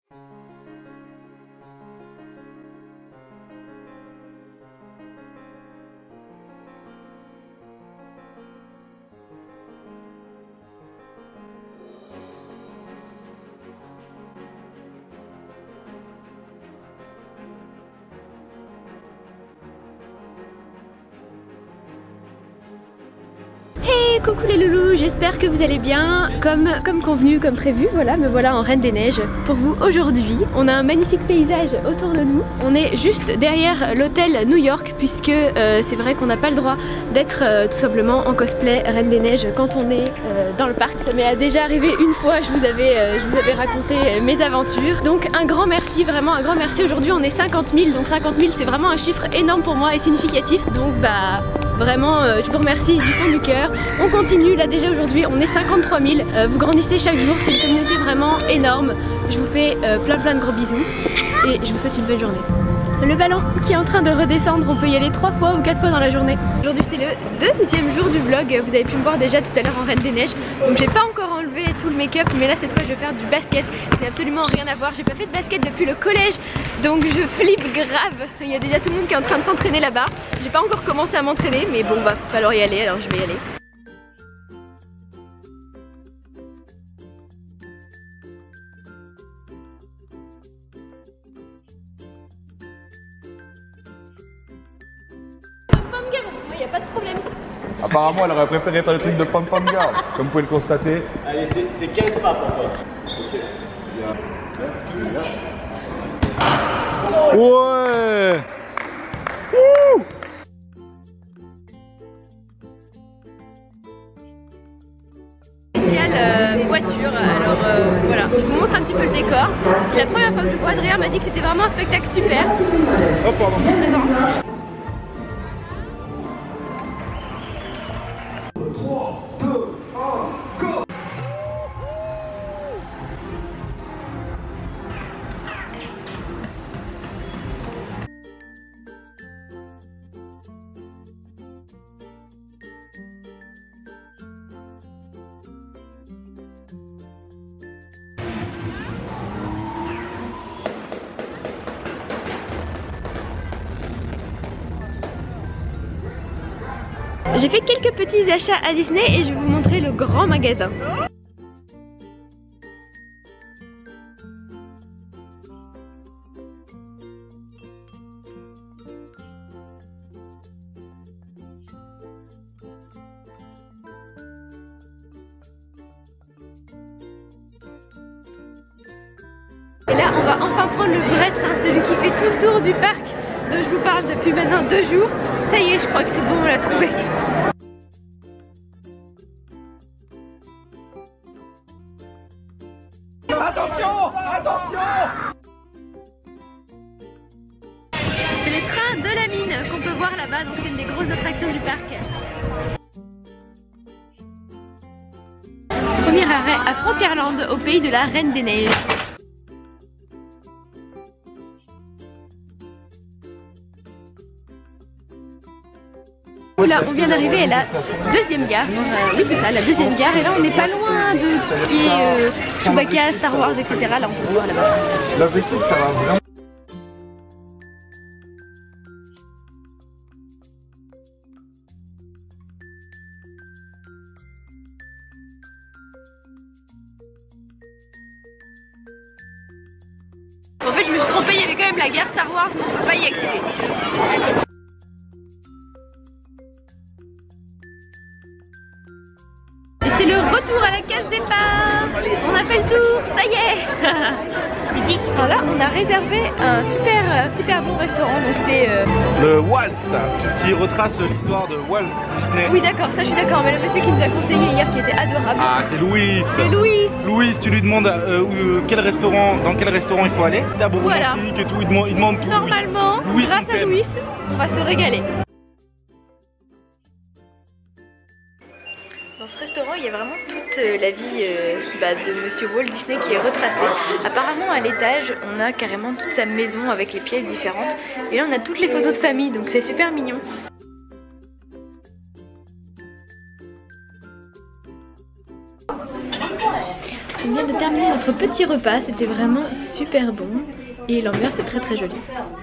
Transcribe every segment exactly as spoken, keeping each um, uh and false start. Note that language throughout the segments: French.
Hey, coucou les loulous, j'espère que vous allez bien. Comme, comme convenu, comme prévu, voilà, me voilà en Reine des Neiges pour vous aujourd'hui. On a un magnifique paysage autour de nous. On est juste derrière l'hôtel New York puisque euh, c'est vrai qu'on n'a pas le droit d'être euh, tout simplement en cosplay Reine des Neiges quand on est euh, dans le parc. Ça m'est déjà arrivé une fois, je vous avais, euh, je vous avais raconté mes aventures. Donc un grand merci, vraiment un grand merci. Aujourd'hui on est cinquante mille, donc cinquante mille c'est vraiment un chiffre énorme pour moi et significatif. Donc bah... Vraiment, euh, je vous remercie du fond du cœur. On continue, là déjà aujourd'hui, on est cinquante-trois mille. Euh, vous grandissez chaque jour, c'est une communauté vraiment énorme. Je vous fais euh, plein plein de gros bisous et je vous souhaite une bonne journée. Le ballon qui est en train de redescendre, on peut y aller trois fois ou quatre fois dans la journée. Aujourd'hui c'est le deuxième jour du vlog, vous avez pu me voir déjà tout à l'heure en Reine des Neiges. Donc j'ai pas encore enlevé tout le make-up, mais là cette fois je vais faire du basket. C'est absolument rien à voir, j'ai pas fait de basket depuis le collège, donc je flippe grave. Il y a déjà tout le monde qui est en train de s'entraîner là-bas. J'ai pas encore commencé à m'entraîner, mais bon va falloir y aller, alors je vais y aller. Il n'y a pas de problème. Apparemment, elle aurait préféré faire le truc de Pom Pom Girl, comme vous pouvez le constater. Allez, c'est quinze pas pour toi. Ok. Ouais. Wouh. Spécial euh, voiture, alors euh, voilà, je vous montre un petit peu le décor. La première fois que je vois, Adrien m'a dit que c'était vraiment un spectacle super. Oh pardon. J'ai fait quelques petits achats à Disney et je vais vous montrer le grand magasin. Et là on va enfin prendre le vrai train, celui qui fait tout le tour du parc dont je vous parle depuis maintenant deux jours. Ça y est, je crois que c'est bon, on l'a trouvé. Attention, attention. C'est le train de la mine qu'on peut voir là-bas, donc c'est une des grosses attractions du parc. Premier arrêt à Frontierland, au pays de la Reine des Neiges. Là on vient d'arriver à la deuxième gare, euh, oui c'est ça, la deuxième gare, et là on n'est pas loin de tout ce qui est euh, Chewbacca, Star Wars, et cetera. Là on peut voir là-bas. La vessie, ça va vraiment. En fait je me suis trompée, il y avait quand même la gare Star Wars, mais on peut pas y accéder. C'est le retour à la case départ. On a fait le tour, ça y est. Alors là, on a réservé un super, super bon restaurant. Donc c'est euh... le Waltz, puisqu'il retrace l'histoire de Walt Disney. Oui d'accord, ça je suis d'accord. Mais le monsieur qui nous a conseillé hier, qui était adorable. Ah, c'est Louis. C'est Louis. Louis, tu lui demandes euh, euh, quel restaurant, dans quel restaurant il faut aller. D'abord voilà. Romantique et tout, il demande, il demande tout. Normalement, Louis, grâce à Louis, on va se régaler. Dans ce restaurant, il y a vraiment toute la vie euh, bah, de monsieur Walt Disney qui est retracée. Apparemment, à l'étage, on a carrément toute sa maison avec les pièces différentes. Et là, on a toutes les photos de famille, donc c'est super mignon. vient de terminer notre petit repas, c'était vraiment super bon et l'ambiance est très très jolie.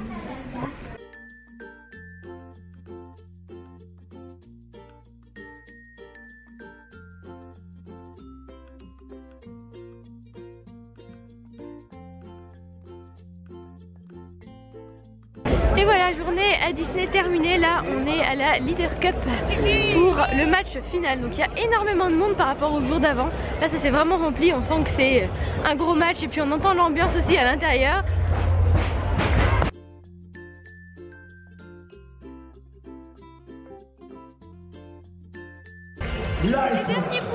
Et voilà, journée à Disney terminée. Là on est à la Leader Cup pour le match final. Donc il y a énormément de monde par rapport au jour d'avant. Là ça s'est vraiment rempli, on sent que c'est un gros match et puis on entend l'ambiance aussi à l'intérieur. Là, ils sont...